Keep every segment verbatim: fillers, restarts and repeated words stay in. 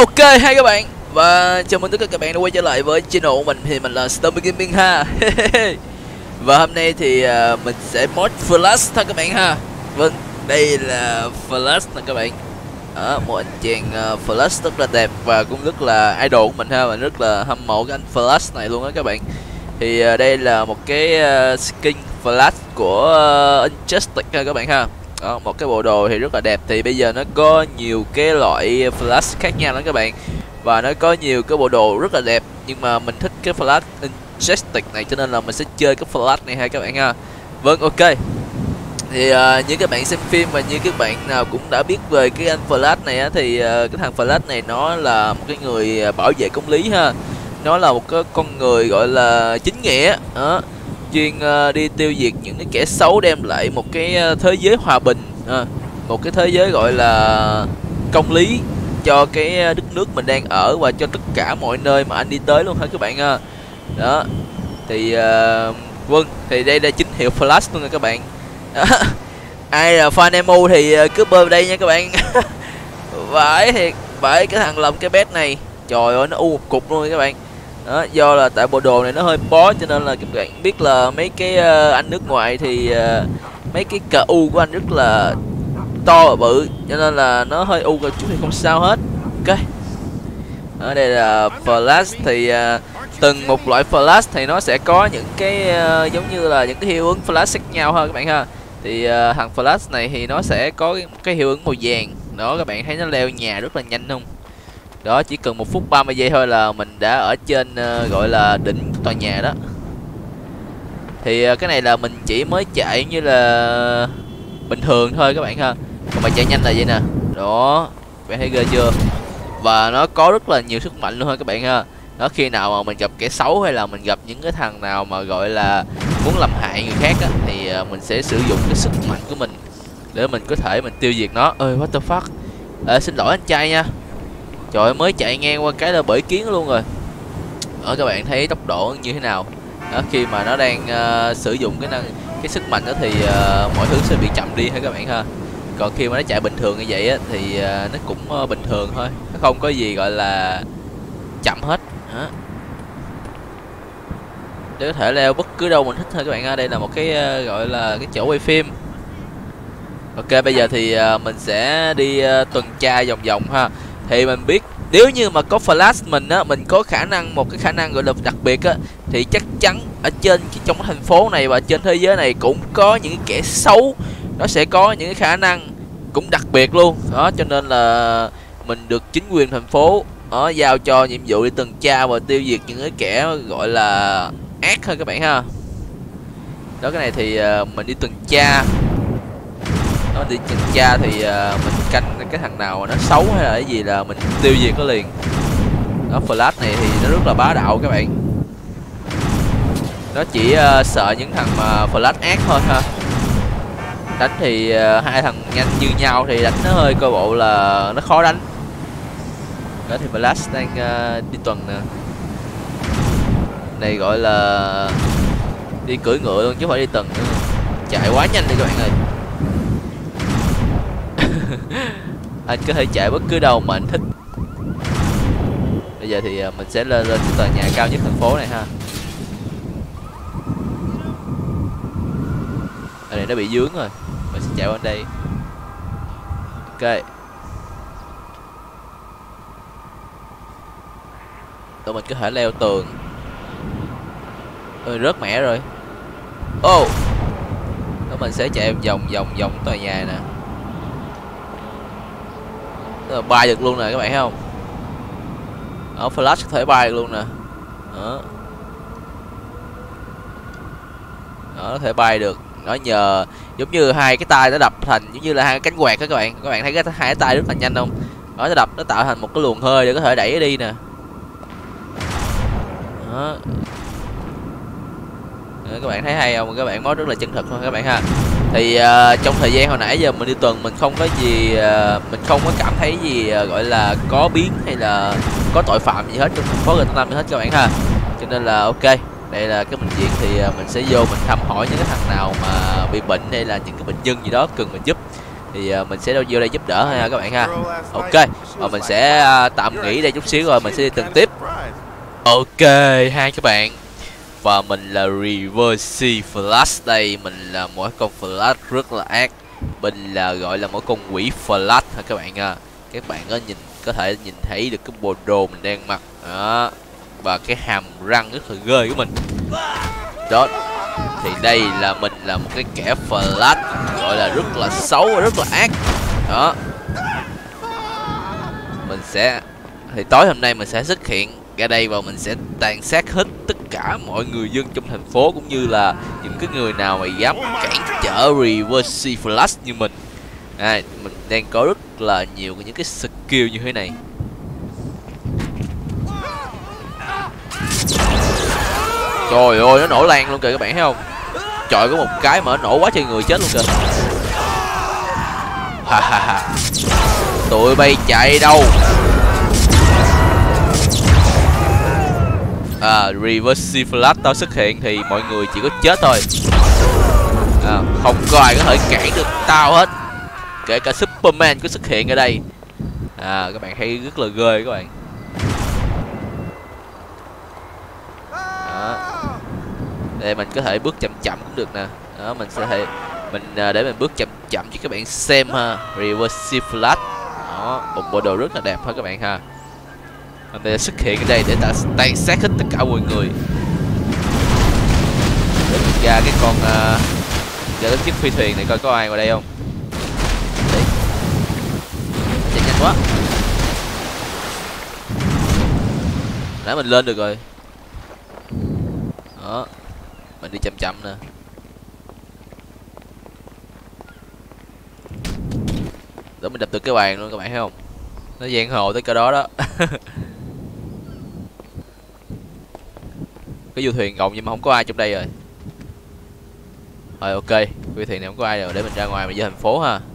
Ok hai các bạn, và chào mừng tất cả các bạn đã quay trở lại với channel của mình. Thì mình là Stormy Gaming ha. Và hôm nay thì uh, mình sẽ mod Flash thôi các bạn ha. Vâng, đây là Flash nè các bạn. Đó, một anh chàng uh, Flash rất là đẹp và cũng rất là idol của mình ha. Và rất là hâm mộ cái anh Flash này luôn á các bạn. Thì uh, đây là một cái uh, skin Flash của uh, Injustice ha các bạn ha. Đó, một cái bộ đồ thì rất là đẹp. Thì bây giờ nó có nhiều cái loại Flash khác nhau đó các bạn, và nó có nhiều cái bộ đồ rất là đẹp, nhưng mà mình thích cái Flash Injustice này cho nên là mình sẽ chơi cái Flash này ha các bạn ha. Vâng, ok. Thì uh, như các bạn xem phim và như các bạn nào cũng đã biết về cái anh Flash này á, thì uh, cái thằng Flash này nó là một cái người bảo vệ công lý ha. Nó là một cái con người gọi là chính nghĩa đó, chuyên uh, đi tiêu diệt những cái kẻ xấu, đem lại một cái uh, thế giới hòa bình, uh, một cái thế giới gọi là công lý cho cái đất nước mình đang ở và cho tất cả mọi nơi mà anh đi tới luôn hả các bạn ha. Đó thì uh, vâng, thì đây là chính hiệu Flash luôn nha các bạn. Ai là fan emo thì cứ bơm đây nha các bạn. Vãi thiệt, vãi cái thằng làm cái bét này, trời ơi nó u một cục luôn các bạn. Đó, do là tại bộ đồ này nó hơi bó cho nên là các bạn biết là mấy cái uh, anh nước ngoài thì uh, mấy cái cờ u của anh rất là to và bự, cho nên là nó hơi u một chút thì không sao hết. Ok. Ở đây là Flash thì uh, từng một loại Flash thì nó sẽ có những cái uh, giống như là những cái hiệu ứng Flash khác nhau ha các bạn ha. Thì uh, thằng Flash này thì nó sẽ có cái, cái hiệu ứng màu vàng. Đó các bạn thấy nó leo nhà rất là nhanh không? Đó, chỉ cần một phút ba mươi giây thôi là mình đã ở trên uh, gọi là đỉnh tòa nhà đó. Thì uh, cái này là mình chỉ mới chạy như là bình thường thôi các bạn ha. Còn mà chạy nhanh là vậy nè. Đó, bạn thấy ghê chưa? Và nó có rất là nhiều sức mạnh luôn ha các bạn ha. Đó, khi nào mà mình gặp kẻ xấu hay là mình gặp những cái thằng nào mà gọi là muốn làm hại người khác á, thì uh, mình sẽ sử dụng cái sức mạnh của mình để mình có thể mình tiêu diệt nó. Ơi what the fuck. À, xin lỗi anh trai nha. Trời ơi, mới chạy ngang qua cái là bể kiến luôn rồi. Ở các bạn thấy tốc độ như thế nào? Đó, khi mà nó đang uh, sử dụng cái năng cái sức mạnh đó thì uh, mọi thứ sẽ bị chậm đi ha các bạn ha. Còn khi mà nó chạy bình thường như vậy á thì uh, nó cũng uh, bình thường thôi, nó không có gì gọi là chậm hết. Đó, để có thể leo bất cứ đâu mình thích thôi các bạn ha. Đây là một cái uh, gọi là cái chỗ quay phim. Ok, bây giờ thì uh, mình sẽ đi uh, tuần tra vòng vòng ha. Thì mình biết nếu như mà có Flash mình á, mình có khả năng một cái khả năng gọi là đặc biệt á, thì chắc chắn ở trên trong cái thành phố này và trên thế giới này cũng có những cái kẻ xấu, nó sẽ có những cái khả năng cũng đặc biệt luôn. Đó, cho nên là mình được chính quyền thành phố đó giao cho nhiệm vụ đi tuần tra và tiêu diệt những cái kẻ gọi là ác thôi các bạn ha. Đó, cái này thì uh, mình đi tuần tra. Nó đi tuần tra thì uh, mình canh cái thằng nào mà nó xấu hay là cái gì là mình tiêu diệt nó liền. Đó, Flash này thì nó rất là bá đạo các bạn. Nó chỉ uh, sợ những thằng mà Flash ác thôi ha. Đánh thì uh, hai thằng nhanh như nhau thì đánh nó hơi coi bộ là nó khó đánh. Đó thì Flash đang uh, đi tuần nè. Này gọi là đi cưỡi ngựa luôn chứ không phải đi tuần nữa. Chạy quá nhanh đi các bạn ơi. Anh có thể chạy bất cứ đâu mà anh thích. Bây giờ thì mình sẽ lên lên tòa nhà cao nhất thành phố này ha. Ở đây nó bị dướng rồi, mình sẽ chạy qua đây. Ok. Tụi mình có thể leo tường. Ôi, rớt mẹ rồi. Ô oh. Tụi mình sẽ chạy vòng vòng vòng tòa nhà nè. Đó, bay được luôn nè các bạn thấy không? Ở Flash có thể bay được luôn nè. Đó. Đó, có thể bay được. Nó nhờ giống như hai cái tay nó đập thành giống như là hai cái cánh quạt đó các bạn. Các bạn thấy cái hai cái tay rất là nhanh không? Đó, nó đập nó tạo thành một cái luồng hơi để có thể đẩy nó đi nè. Đó. Đó, các bạn thấy hay không? Các bạn mod rất là chân thực thôi các bạn ha. Thì uh, trong thời gian hồi nãy giờ mình đi tuần mình không có gì uh, mình không có cảm thấy gì uh, gọi là có biến hay là có tội phạm gì hết trong thành phố Gotham hết các bạn ha. Cho nên là ok, đây là cái bệnh viện thì uh, mình sẽ vô mình thăm hỏi những cái thằng nào mà bị bệnh hay là những cái bệnh nhân gì đó cần mình giúp. thì uh, mình sẽ vô đây giúp đỡ ha các bạn ha. Ok, và mình sẽ uh, tạm nghỉ đây chút xíu rồi mình sẽ đi từng tiếp. Ok hai các bạn, và mình là Reverse Flash đây. Mình là mỗi con Flash rất là ác, mình là gọi là mỗi con quỷ Flash ha các bạn ha. Các bạn có nhìn có thể nhìn thấy được cái bộ đồ mình đang mặc đó, và cái hàm răng rất là ghê của mình đó. Thì đây là mình là một cái kẻ Flash gọi là rất là xấu và rất là ác đó. Mình sẽ thì tối hôm nay mình sẽ xuất hiện ra đây và mình sẽ tàn sát hết tất cả mọi người dân trong thành phố, cũng như là những cái người nào mà dám cản trở Reverse Flash như mình. À, mình đang có rất là nhiều những cái skill như thế này. Trời ơi, nó nổ lan luôn kìa các bạn thấy không? Trời, có một cái mà nó nổ quá trời người chết luôn kìa. Ha ha ha. Tụi bay chạy đâu? À, Reverse Flash tao xuất hiện thì mọi người chỉ có chết thôi. À, không có ai có thể cản được tao hết, kể cả Superman có xuất hiện ở đây. À, các bạn thấy rất là ghê các bạn. Đó. Để mình có thể bước chậm chậm cũng được nè. Đó, mình sẽ thể mình để mình bước chậm chậm cho các bạn xem ha. Reverse Flash. Đó, một bộ đồ rất là đẹp ha các bạn ha. Mình sẽ xuất hiện ở đây để ta tàn sát hết tất cả mọi người. Để mình ra cái con uh, ra cái chiếc phi thuyền này coi có ai ngoài đây không. Đấy. Chạy nhanh quá. Nãy mình lên được rồi. Đó. Mình đi chậm chậm nè. Để mình đập từ cái bàn luôn các bạn thấy không? Nó giang hồ tới cái đó đó. Cái du thuyền gồng nhưng mà không có ai trong đây rồi. Rồi ok, cái thuyền này không có ai rồi, để mình ra ngoài mình vô thành phố ha.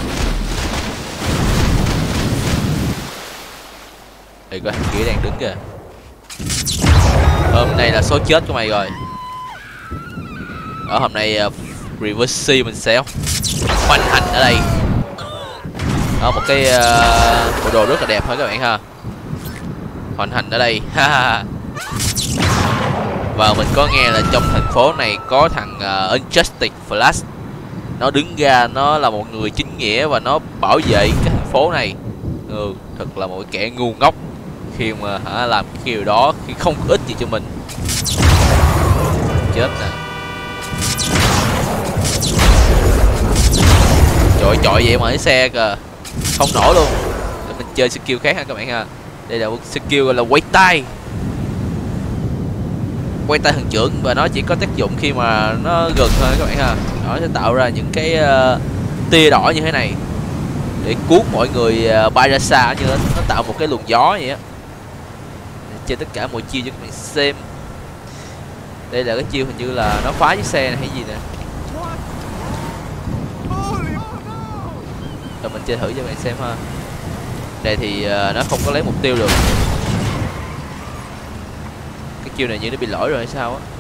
Thì có thằng kia đang đứng kìa. Hôm nay là số chết của mày rồi. Ở hôm nay uh, Reverse mình sẽ hoành hành ở đây. Đó, một cái uh, bộ đồ rất là đẹp thôi các bạn ha. Hoành hành ở đây. Và mình có nghe là trong thành phố này có thằng uh, Injustice Flash. Nó đứng ra, nó là một người chính nghĩa và nó bảo vệ cái thành phố này. Ừ, thật là một kẻ ngu ngốc khi mà hả, làm cái điều đó khi không có ích gì cho mình. Chết nè. Trời chọi vậy mà cái xe kìa. Không nổ luôn. Để mình chơi skill khác ha các bạn ha. Đây là một skill gọi là quay tay. Quay tay thần trưởng, và nó chỉ có tác dụng khi mà nó gần thôi các bạn ha. Nó sẽ tạo ra những cái uh, tia đỏ như thế này để cuốn mọi người uh, bay ra xa, như nó, nó tạo một cái luồng gió vậy á. Chơi tất cả mọi chiêu cho các bạn xem. Đây là cái chiêu hình như là nó phá chiếc xe này hay gì nè. Rồi mình chơi thử cho các bạn xem ha. Đây thì uh, nó không có lấy mục tiêu được. Cái chiêu này như nó bị lỗi rồi hay sao á.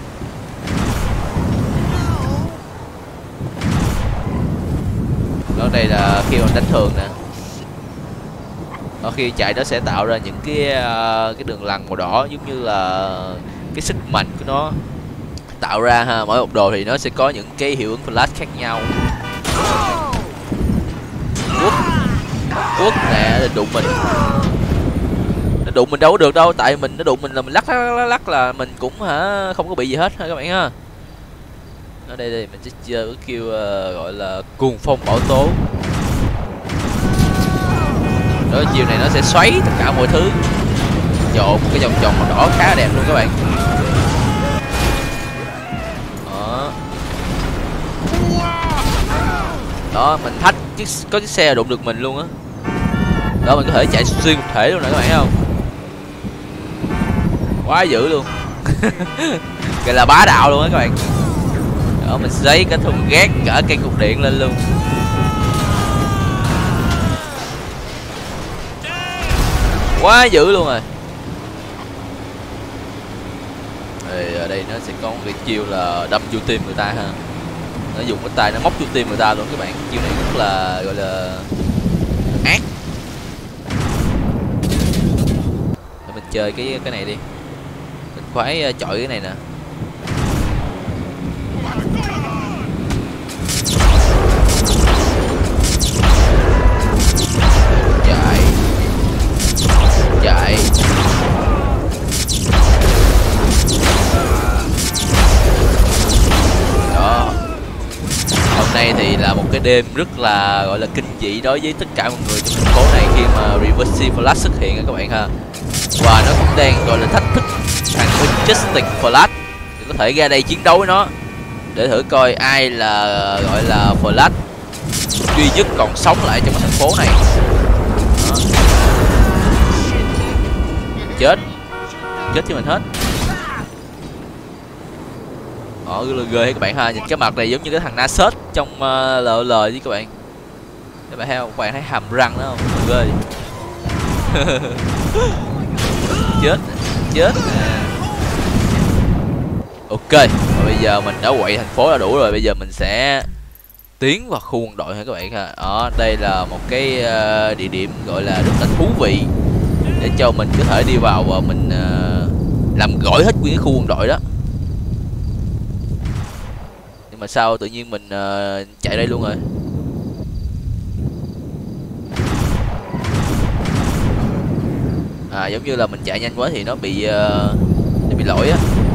Đó, đây là khi mình đánh thường nè. Đó, khi chạy nó sẽ tạo ra những cái uh, cái đường lằn màu đỏ, giống như là cái sức mạnh của nó tạo ra ha. Mỗi một đồ thì nó sẽ có những cái hiệu ứng flash khác nhau. Quất Quất nè, đụng mình. Nó đụng mình đâu có được đâu, tại mình nó đụng mình là mình lắc lắc lắc, lắc là mình cũng hả không có bị gì hết ha các bạn ha. Ở đây đây mình sẽ chơi cái kêu uh, gọi là cuồng phong bảo tố. Đó, chiều này nó sẽ xoáy tất cả mọi thứ. Trộn một cái vòng tròn màu đỏ khá là đẹp luôn các bạn. Đó. Đó, mình thách chiếc có chiếc xe đụng được mình luôn á. Đó, mình có thể chạy xuyên một thể luôn nè các bạn thấy không? Quá dữ luôn. Cái là bá đạo luôn á các bạn. Đó, mình giấy cả thùng ghét cả cây cục điện lên luôn. Quá dữ luôn rồi. Thì ở đây nó sẽ có một cái chiêu là đâm vô tim người ta ha. Nó dùng cái tay nó móc vô tim người ta luôn các bạn. Chiêu này rất là gọi là ác. Để mình chơi cái cái này đi. Mình khoái chọi cái này nè. Chạy. Chạy. Đó. Hôm nay thì là một cái đêm rất là gọi là kinh dị đối với tất cả mọi người trong thành phố này khi mà Reverse Flash xuất hiện các bạn ha. Và nó cũng đang gọi là thách thức thằng Injustice Flash thì có thể ra đây chiến đấu với nó để thử coi ai là gọi là Flash duy nhất còn sống lại trong cái thành phố này. Đó. Chết. Chết cho mình hết. Đó, ghê hay các bạn ha. Nhìn cái mặt này giống như cái thằng Nasus trong uh, lờ lờ chứ các bạn. Các bạn thấy không? Các bạn thấy hàm răng đó không? Ghê. Chết. Chết. À. Ok. Và bây giờ mình đã quậy thành phố là đủ rồi. Bây giờ mình sẽ tiến vào khu quân đội ha các bạn ha. Đó, đây là một cái uh, địa điểm gọi là rất là thú vị để cho mình có thể đi vào và mình uh, làm gỏi hết nguyên cái khu quân đội đó. Nhưng mà sao tự nhiên mình uh, chạy đây luôn rồi. À giống như là mình chạy nhanh quá thì nó bị uh, nó bị lỗi á.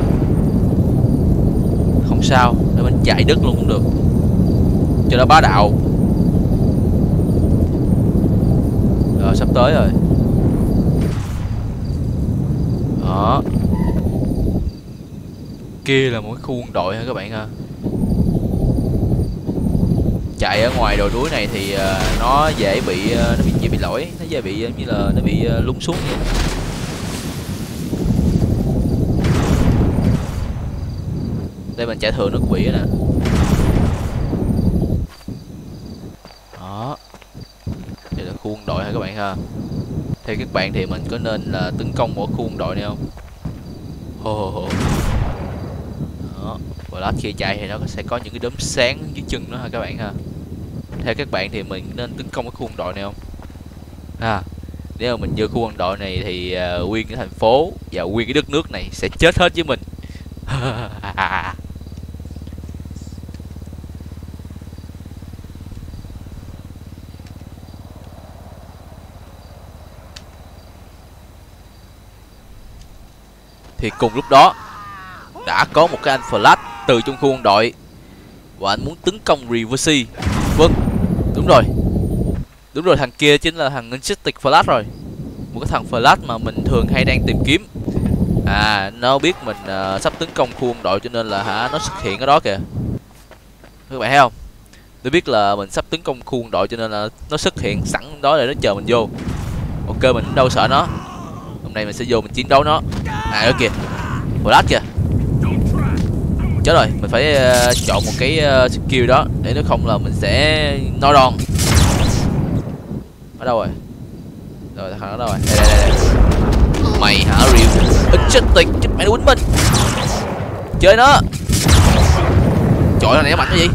Không sao, để mình chạy đứt luôn cũng được cho nó bá đạo. Rồi sắp tới rồi. Đó. Kia là một cái khu quân đội ha các bạn ha. Chạy ở ngoài đồi núi này thì uh, nó dễ bị uh, nó bị dễ bị lỗi, nó dễ bị như là nó bị uh, lún xuống vậy. Đây mình chạy thường nó cũng bị nè. Đó. Đây là khu quân đội ha các bạn ha. Theo các bạn thì mình có nên là tấn công một khu quân đội này không? Hô hô hô. Đó. Và lát khi chạy thì nó sẽ có những cái đốm sáng dưới chân nó ha các bạn ha. Theo các bạn thì mình nên tấn công cái khu quân đội này không? À, nếu mà mình vô khu quân đội này thì uh, nguyên cái thành phố và nguyên cái đất nước này sẽ chết hết với mình. Thì cùng lúc đó đã có một cái anh Flash từ trong khu quân đội và anh muốn tấn công Reverse. Vâng, đúng rồi. Đúng rồi, thằng kia chính là thằng Injustice Flash rồi. Một cái thằng Flash mà mình thường hay đang tìm kiếm. À, nó biết mình uh, sắp tấn công khu quân đội cho nên là hả nó xuất hiện ở đó kìa. Các bạn thấy không? Nó biết là mình sắp tấn công khu quân đội cho nên là nó xuất hiện sẵn đó để nó chờ mình vô. Ok, mình đâu sợ nó. Hôm nay mình sẽ vô mình chiến đấu nó. À đó kìa, Flash kìa. Chết rồi, mình phải uh, chọn một cái uh, skill đó để nếu không là mình sẽ no đòn. Ở đâu rồi? Rồi thằng ở đâu rồi? Đây đây đây. Mày hả Ryu? Injustice, chết mày nó quýnh mình. Chơi nó. Trời ơi, này nó mạnh cái gì?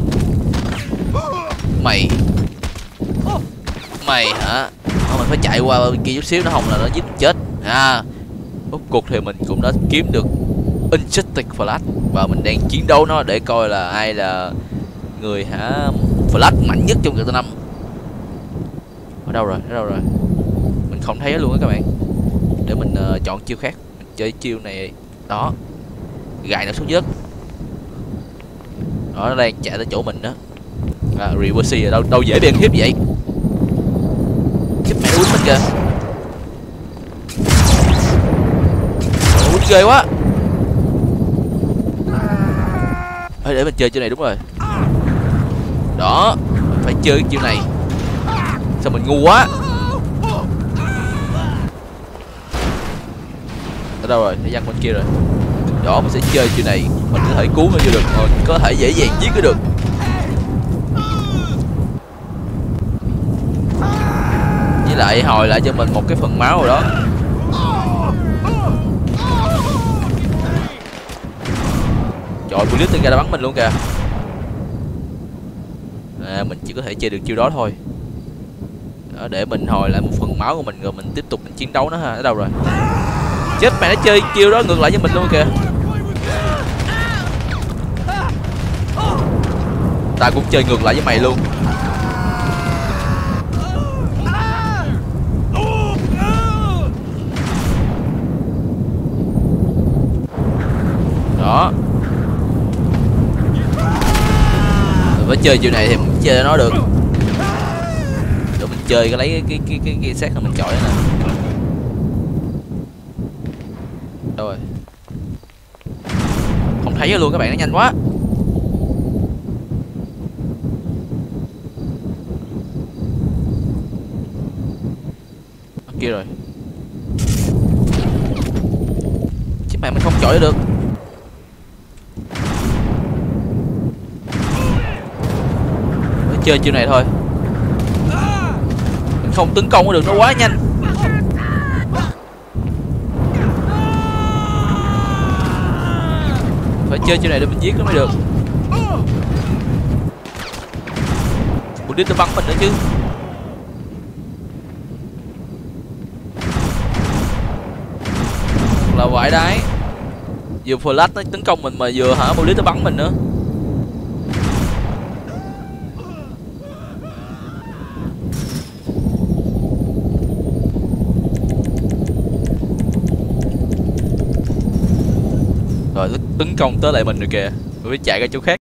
Mày. Mày hả? Ờ, mình phải chạy qua bên kia chút xíu nó không là nó giết mình chết. À. Rốt cuộc thì mình cũng đã kiếm được Injustice Flash và mình đang chiến đấu nó để coi là ai là người hả Flash mạnh nhất trong G T năm. Ở đâu rồi? Ở đâu rồi? Mình không thấy luôn á các bạn. Để mình uh, chọn chiêu khác. Mình chơi chiêu này. Đó. Gài nó xuống đất. Đó, nó đang chạy tới chỗ mình đó. À, Reverse ở đâu đâu dễ bị ăn hiếp vậy? Chết mẹ nó quýnh mình kìa. Nó quýnh ghê quá. Ê, để mình chơi chiêu này đúng rồi. Đó, mình phải chơi chiêu này. Sao mình ngu quá. Ở đâu rồi? Để văng bên kia rồi. Đó, mình sẽ chơi chiêu này. Mình có thể cứu nó vô được. Mình có thể dễ dàng giết nó được. Với lại hồi lại cho mình một cái phần máu rồi đó. Trời, police ra đã bắn mình luôn kìa. à, mình chỉ có thể chơi được chiêu đó thôi. Đó, để mình hồi lại một phần máu của mình rồi mình tiếp tục mình chiến đấu nó ha. Ở đâu rồi? Chết mẹ, nó chơi chiêu đó ngược lại với mình luôn kìa. Ta cũng chơi ngược lại với mày luôn. Đó. Mình phải chơi chiều này thì mình chơi nó được. Rồi mình chơi cái lấy cái cái cái cái, cái xác là mình chọi nè. Đâu rồi? Không thấy luôn các bạn, nó nhanh quá. Ở kia rồi. Chứ mày mình không chọi được. Chơi chiêu này thôi, mình không tấn công được, nó quá nhanh. Phải chơi chiêu này để mình giết nó mới được. Một đứa nó bắn mình nữa chứ. Là vãi đái. Vừa flash nó tấn công mình mà vừa hả một đứa nó bắn mình nữa. Rồi tấn công tới lại mình rồi kìa, mình phải chạy ra chỗ khác.